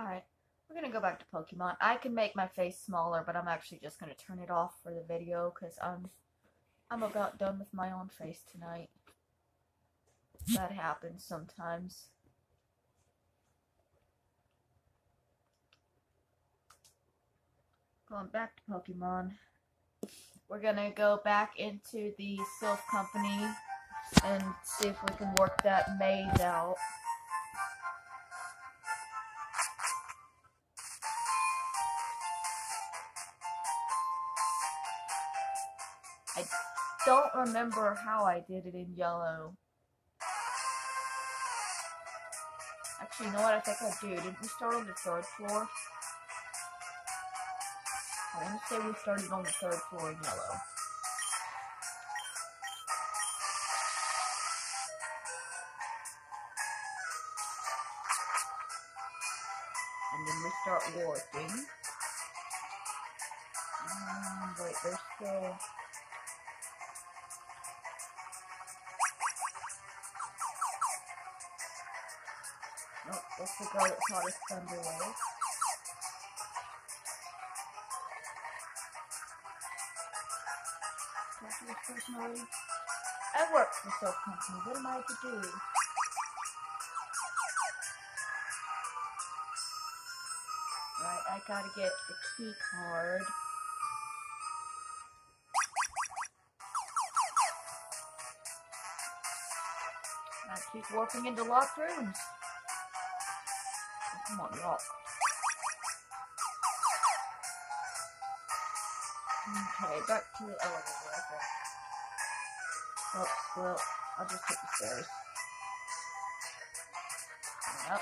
Alright, we're gonna go back to Pokemon. I can make my face smaller, but I'm actually just gonna turn it off for the video because I'm about done with my own face tonight. That happens sometimes. Going back to Pokemon. We're gonna go back into the Silph Company and see if we can work that maze out. I don't remember how I did it in yellow. Actually, you know what? I think I do. Didn't we start on the 3rd floor? I want to say we started on the 3rd floor in yellow. And then we start warping. Wait, there's still... Nope, that's the girl that taught us Thunder Wave. I work for the Silph Company. What am I to do? Right, I gotta get the key card. I keep warping into locked rooms. Oh, come on, walk. Okay, back to the elevator. Okay. Oh, well, I'll just hit the stairs. Yep.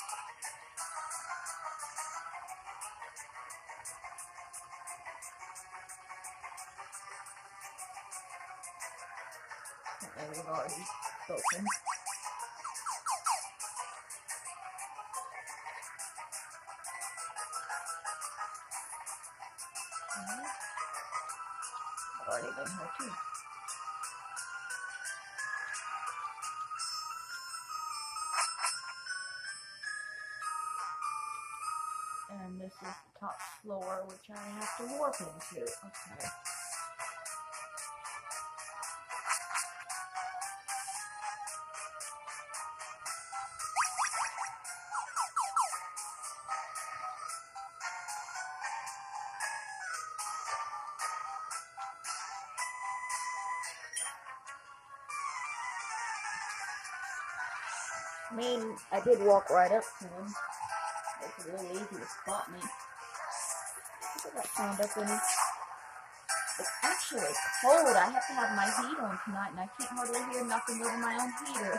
Okay, we've already spoken. I've already been here too. And this is the top floor, which I have to warp into. Okay. I mean, I did walk right up to him. It's really easy to spot me. Put that sound up in. It's actually cold. I have to have my heat on tonight, and I can't hardly hear nothing over my own heater.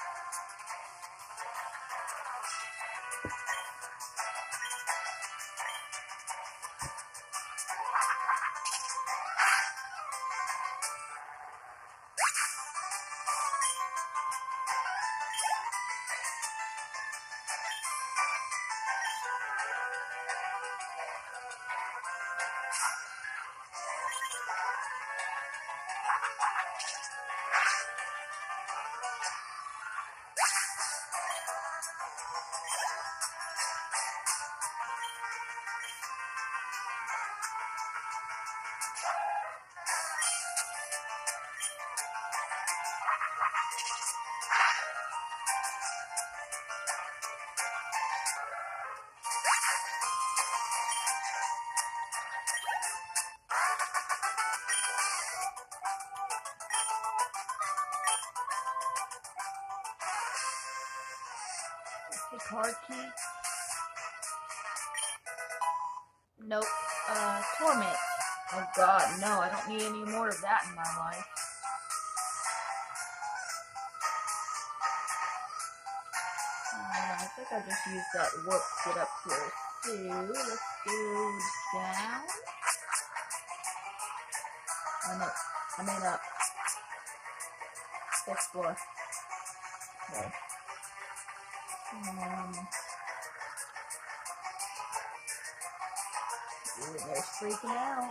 The card key? Nope. Torment. Oh god, no, I don't need any more of that in my life. I think I just used that warp to get up here too. Let's go down. Oh no, I mean up. 6th floor. Okay. Ooh, they're freaking out.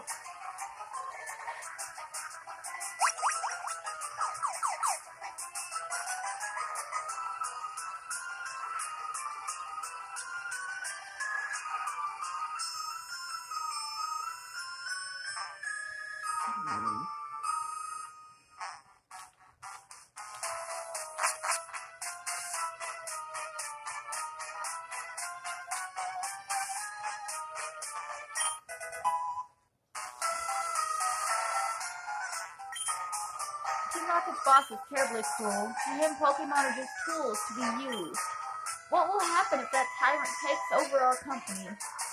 Team Rocket's boss is terribly cruel. To him, Pokemon are just tools to be used. What will happen if that tyrant takes over our company?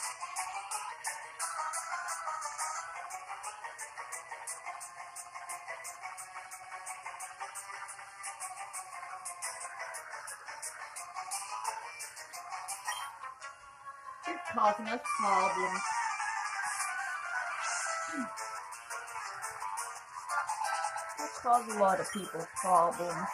You're causing us problems. That causes a lot of people problems.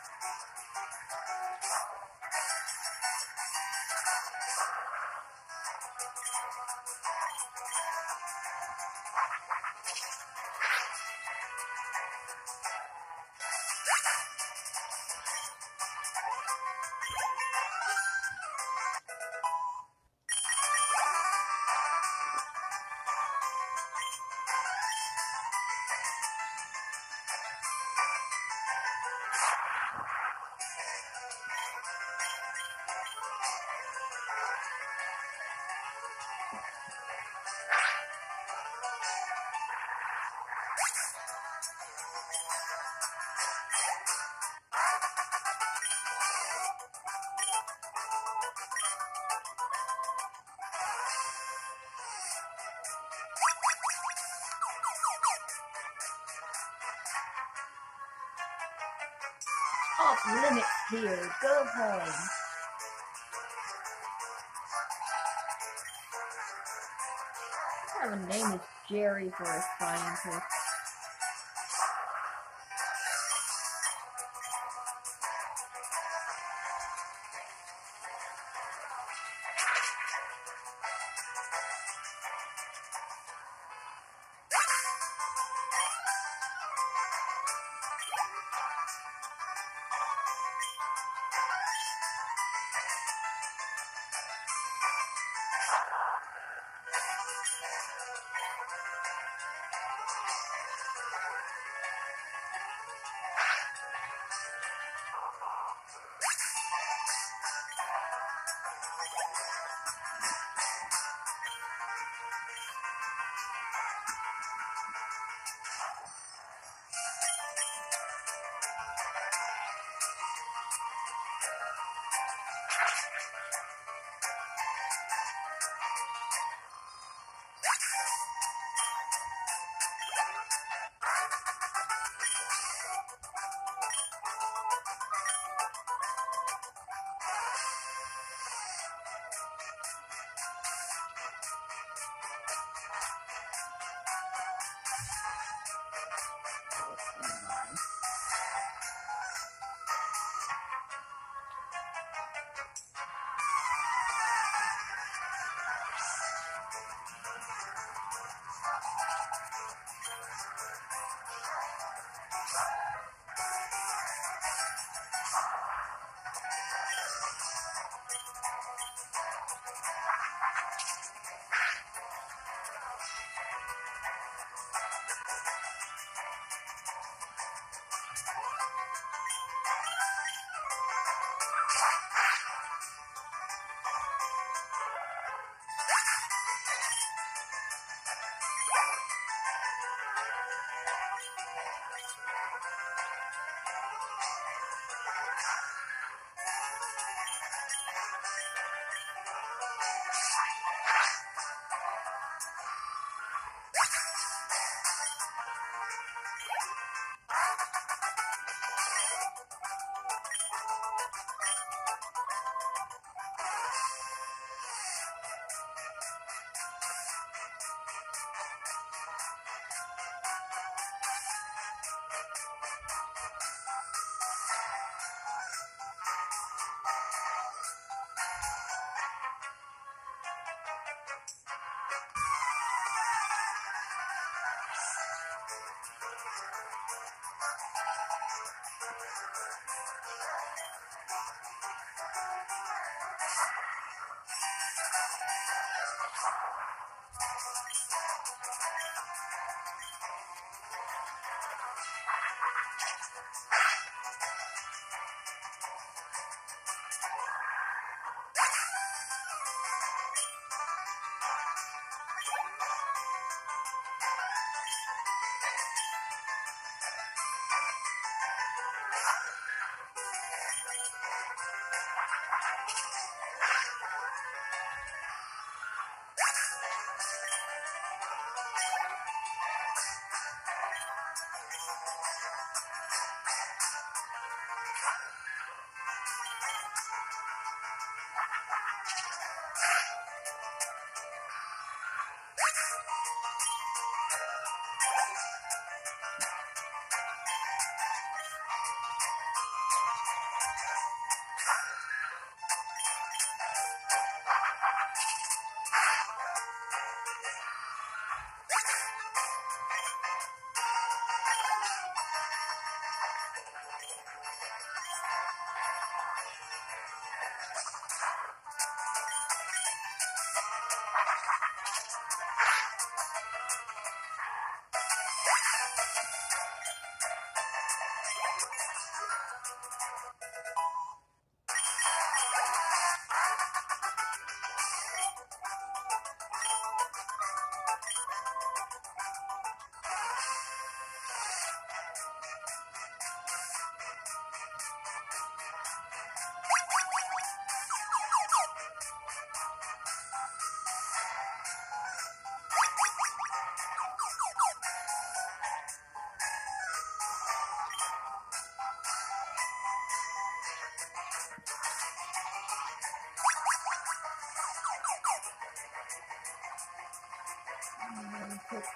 Off limits here. Go home. What kind of a name is Jerry for a scientist?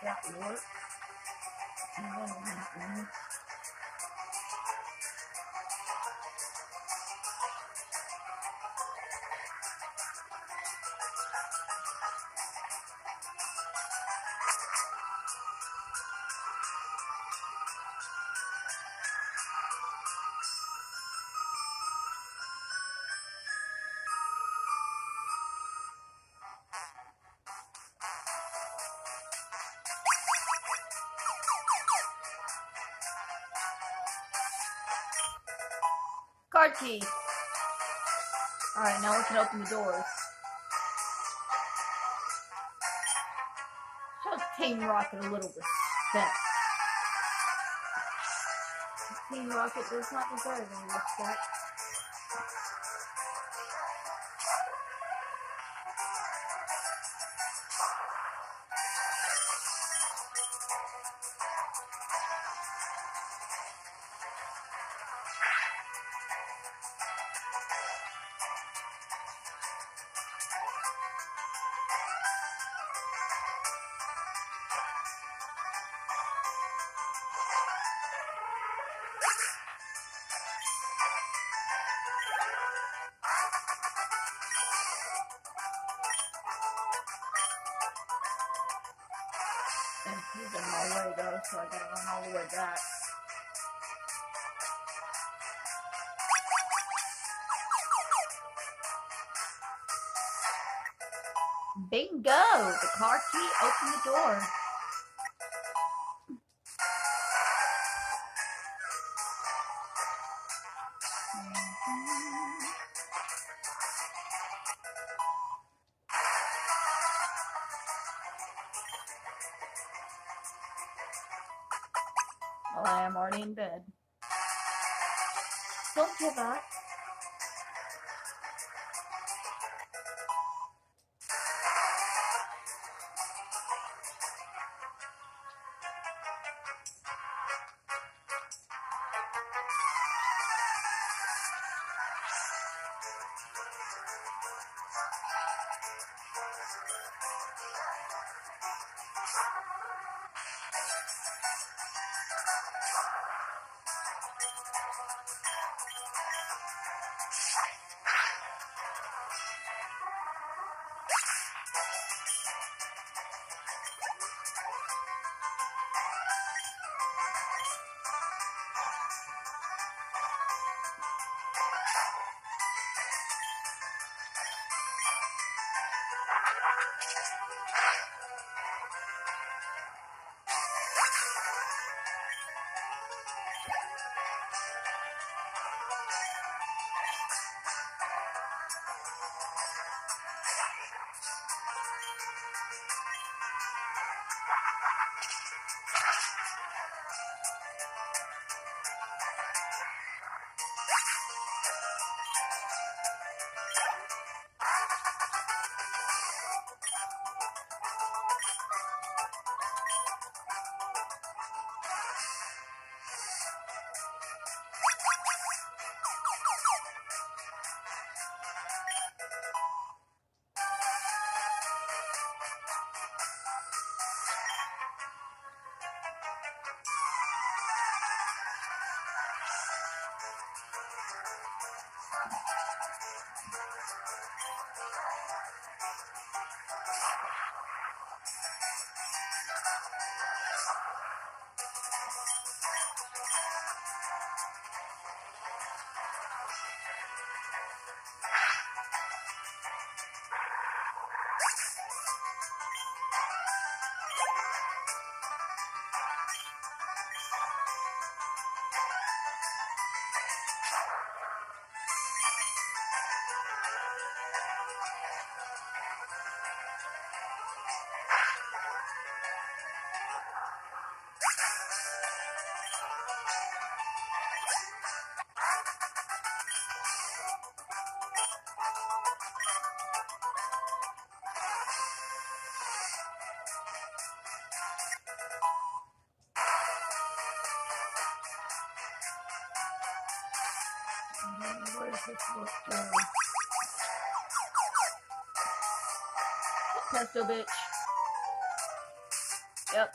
that work. And then what happened? Card key. Alright, now we can open the doors. Show Team Rocket a little respect. Team Rocket does not deserve any respect. And he's in my way though, so I gotta run all the way back. Bingo! The car key opened the door. Well, I am already in bed. Don't give up. Where's this book going? Pesto bitch. Yep.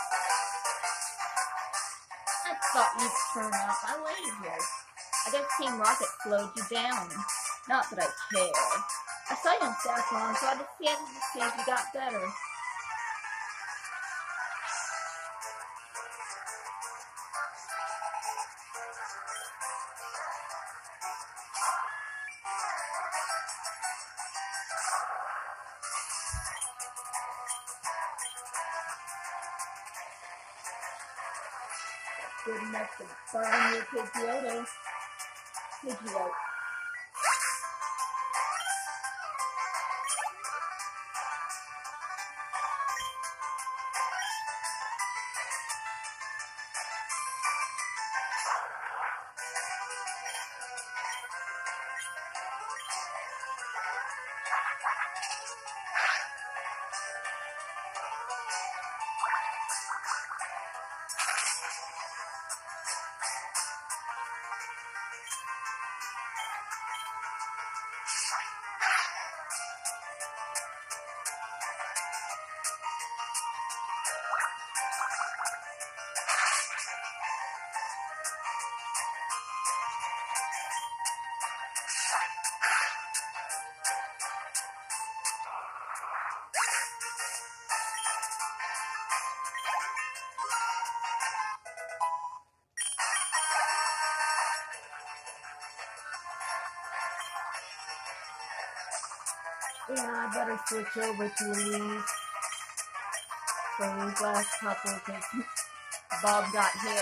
I thought you'd turn up. I waited here. I guess Team Rocket slowed you down. Not that I care. I saw you on Saffron, so I decided to see if you got better. Good enough to burn your Pidgeotto. Pidgeot. Yeah, I better switch over to these for these last couple because Bob got hit.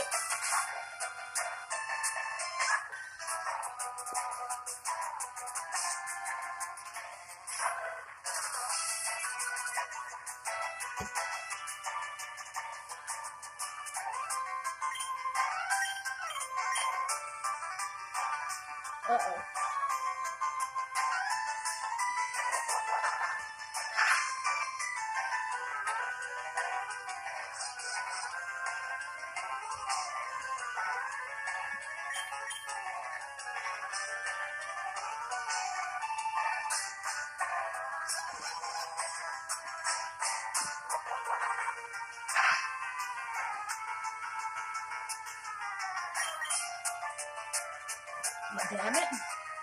Uh-oh. Damn it.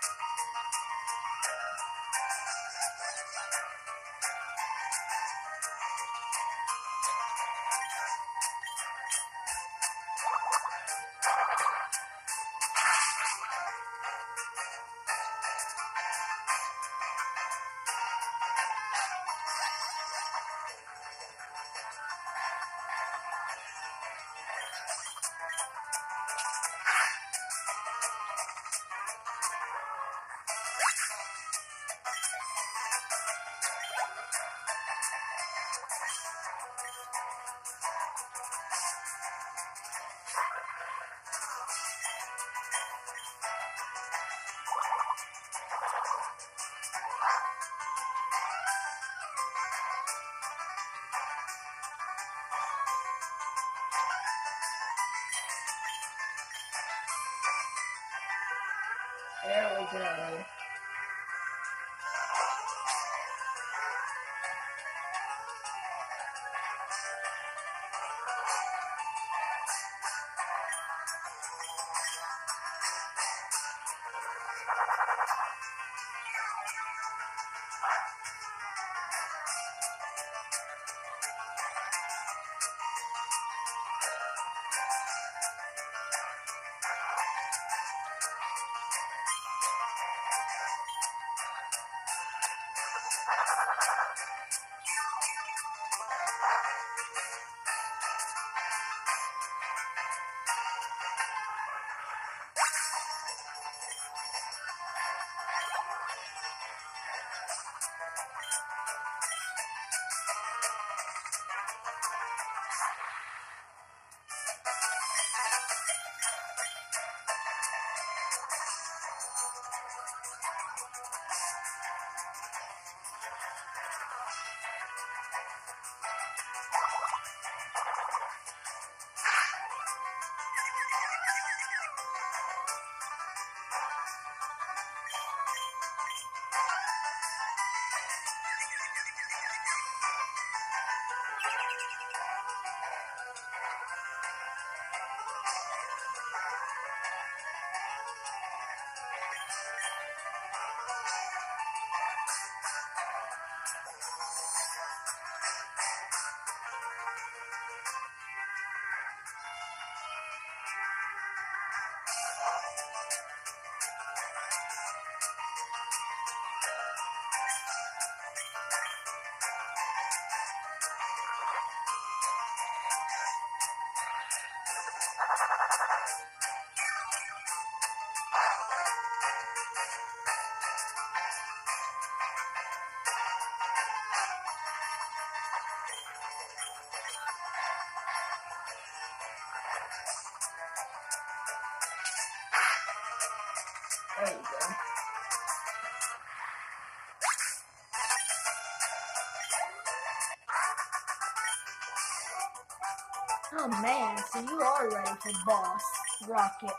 There we go. There you go. Oh man, so you are ready for Boss Rocket.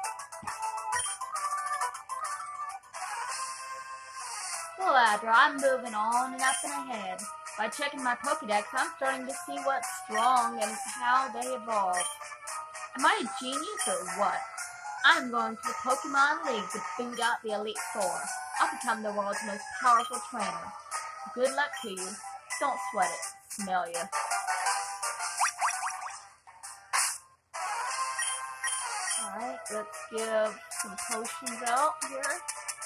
Well, Adra, I'm moving on and up and ahead. By checking my Pokédex, I'm starting to see what's strong and how they evolve. Am I a genius or what? I'm going to the Pokemon League to boot out the Elite Four. I'll become the world's most powerful trainer. Good luck to you. Don't sweat it. Smell ya. Alright, let's give some potions out here.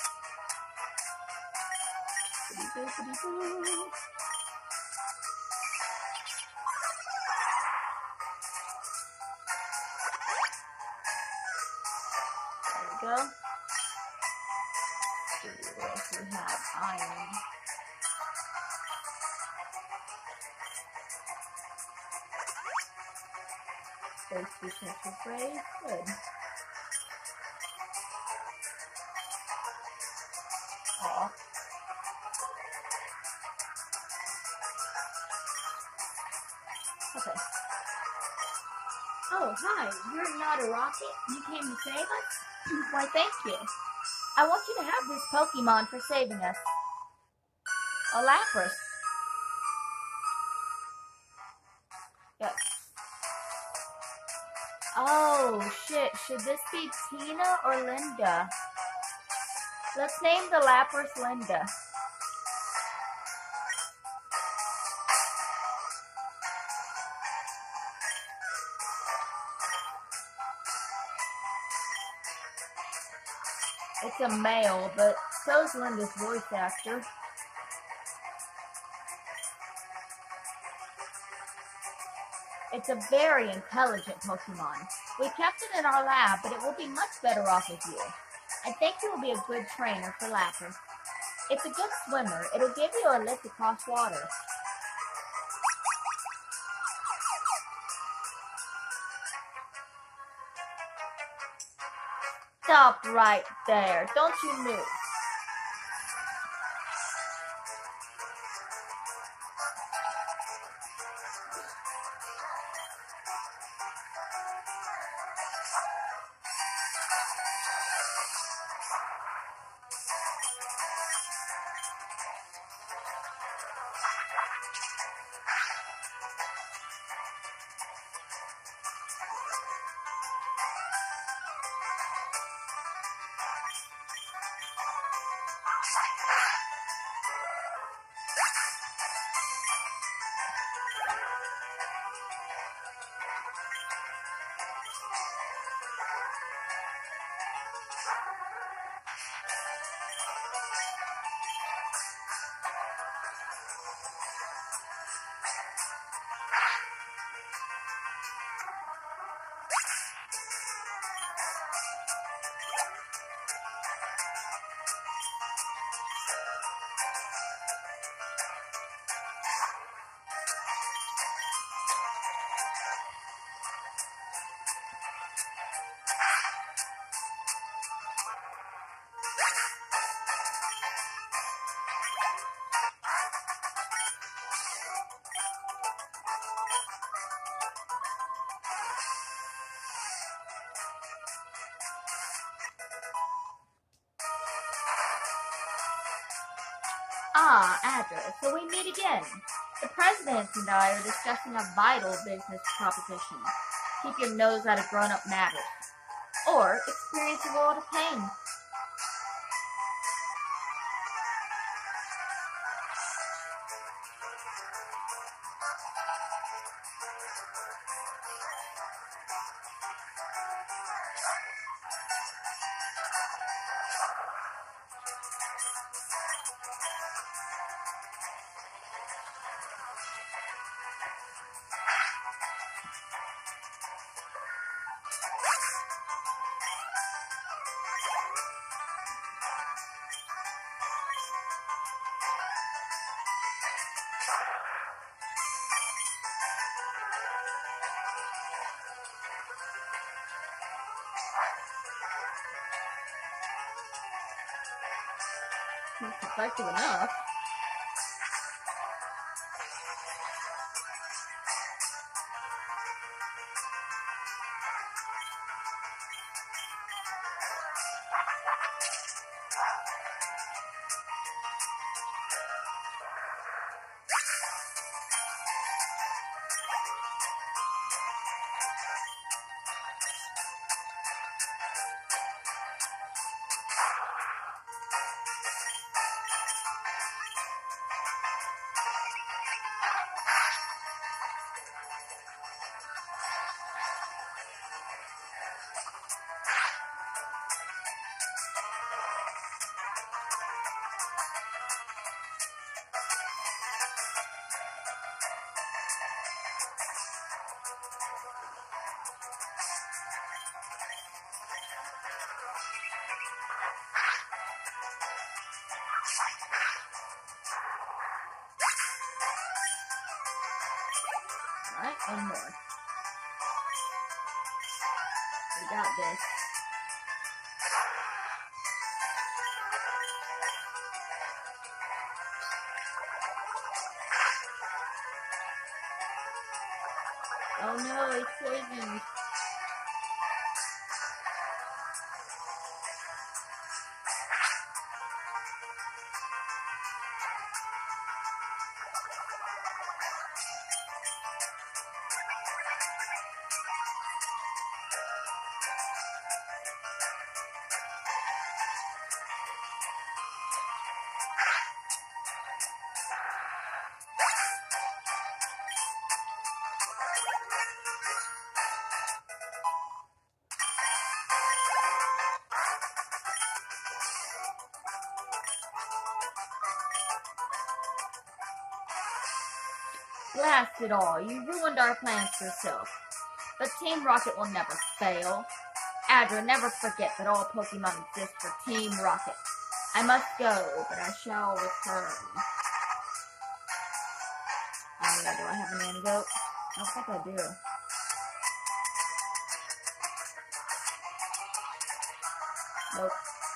There we go. What else do we have? Iron. Base defensive raise. Good. Aw. Okay. Oh, hi. You're not a rocket? You came to save us? Why, thank you. I want you to have this Pokemon for saving us. A Lapras. Yes. Oh, shit. Should this be Tina or Linda? Let's name the Lapras Linda. It's a male, but so's Linda's voice actor. It's a very intelligent Pokemon. We kept it in our lab, but it will be much better off with you. I think you will be a good trainer for Lapras. It's a good swimmer. It'll give you a lift across water. Stop right there. Don't you move. Ah, Adra, so we meet again. The President and I are discussing a vital business proposition. Keep your nose out of grown-up matters. Or experience a world of pain. It's effective enough. Alright, one more. We got this. Oh no, it's poisoned. Blast it all, you ruined our plans for yourself. But Team Rocket will never fail. Adra, never forget that all Pokemon exist for Team Rocket. I must go, but I shall return. Oh yeah, do I have an antidote? I don't think I do. Nope.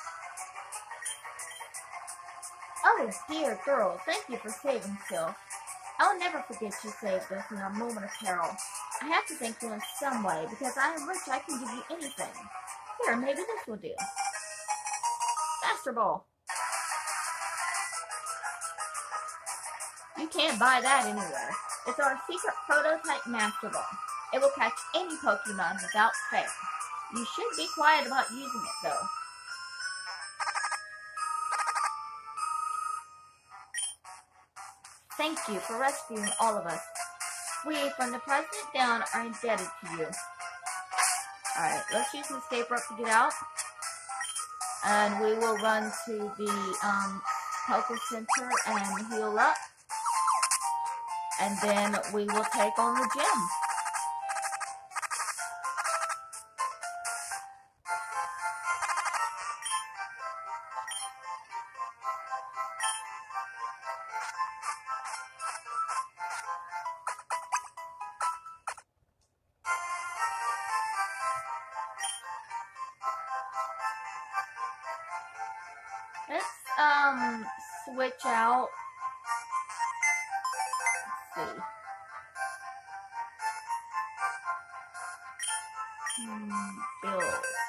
Oh dear girl, thank you for saving Sylph. I'll never forget you saved us in our moment of peril. I have to thank you in some way, because I am rich, I can give you anything. Here, maybe this will do. Master Ball. You can't buy that anywhere. It's our secret prototype Master Ball. It will catch any Pokemon without fail. You should be quiet about using it, though. Thank you for rescuing all of us. We, from the president down, are indebted to you. Alright, let's use an escape rope to get out. And we will run to the Poké Center and heal up. And then we will take on the gym. Let's switch out. Let's see. Build.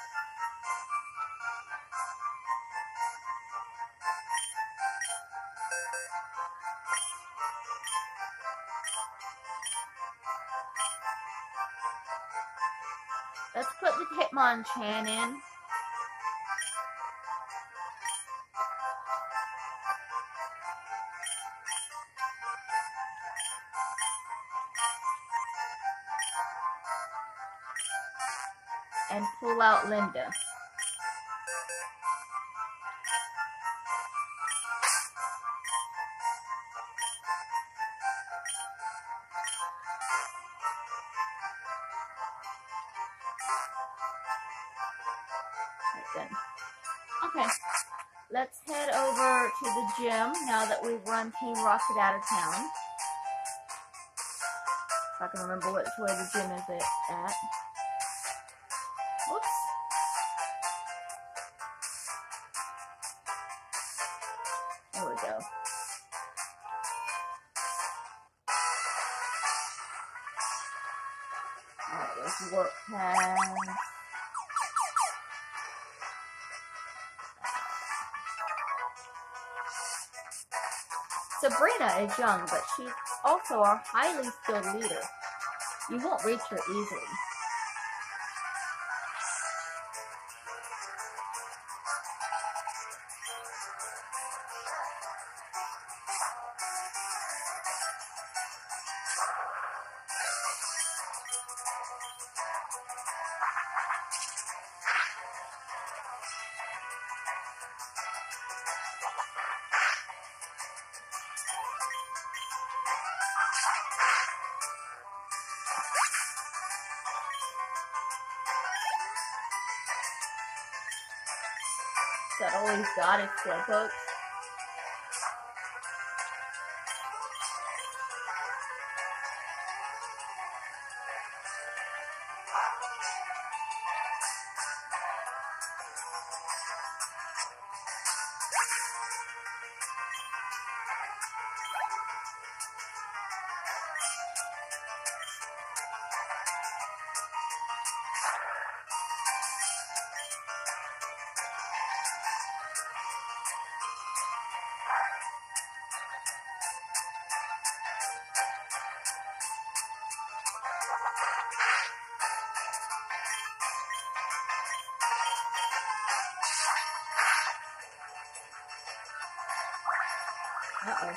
Let's put the Hitmonchan in. And pull out Linda. Okay, let's head over to the gym now that we've run Team Rocket out of town. If I can remember which way the gym is at. Whoops. That was work pass. Sabrina is young, but she's also a highly skilled leader. You won't reach her easily. That all he's got is Slowpoke. Uh-oh.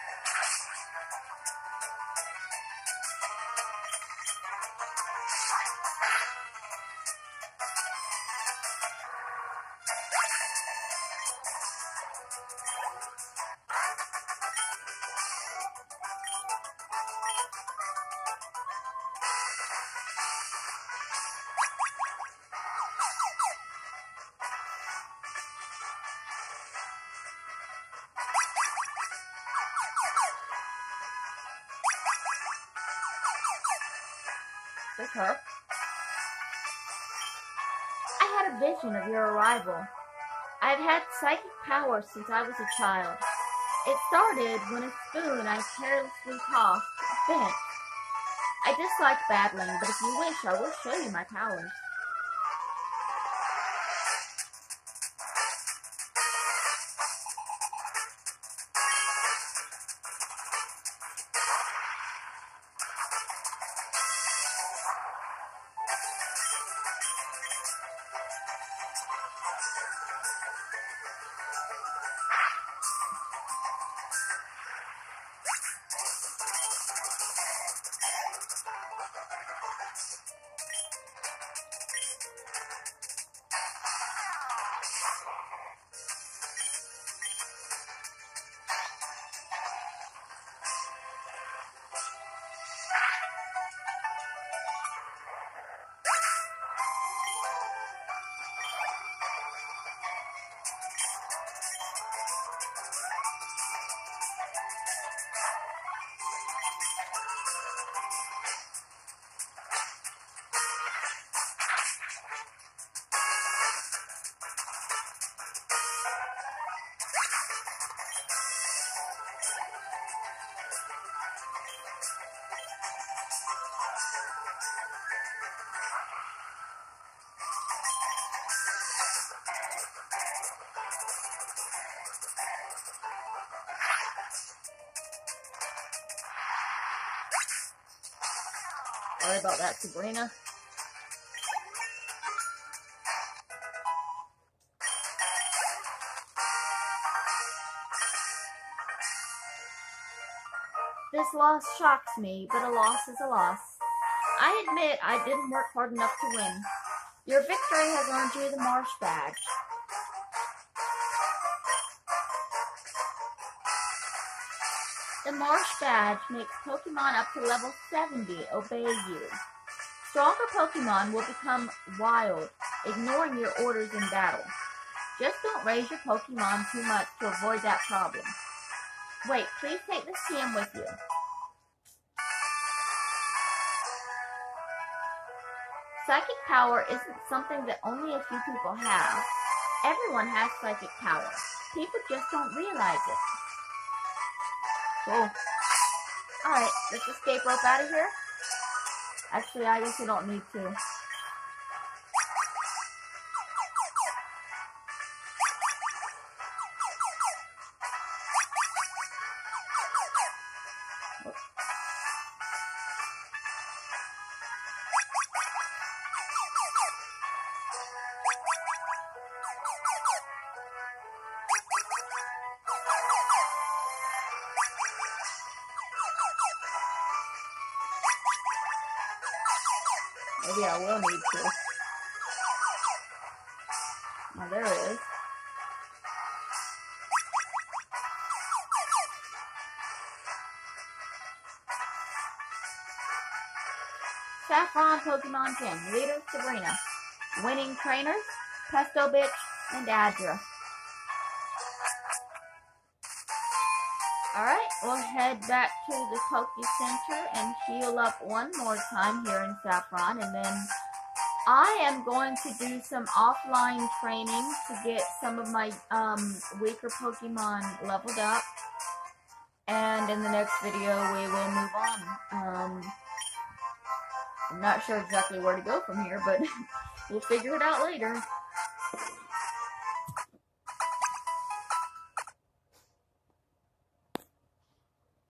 With her. I had a vision of your arrival. I've had psychic powers since I was a child. It started when a spoon I carelessly tossed bent. I dislike battling, but if you wish, I will show you my powers. Sorry about that, Sabrina. This loss shocks me, but a loss is a loss. I admit I didn't work hard enough to win. Your victory has earned you the Marsh Badge. The Marsh Badge makes Pokemon up to level 70 obey you. Stronger Pokemon will become wild, ignoring your orders in battle. Just don't raise your Pokemon too much to avoid that problem. Wait, please take this TM with you. Psychic power isn't something that only a few people have. Everyone has psychic power. People just don't realize it. Cool. Alright, let's escape rope out of here. Actually, I guess you don't need to. Maybe I will need to. Oh, there it is. Saffron Pokemon Gym. Leader Sabrina. Winning trainers Pesto Bitch and Adra. Alright, we'll head back to the Poke Center and heal up one more time here in Saffron, and then I am going to do some offline training to get some of my weaker Pokemon leveled up, and in the next video we will move on. I'm not sure exactly where to go from here, but we'll figure it out later.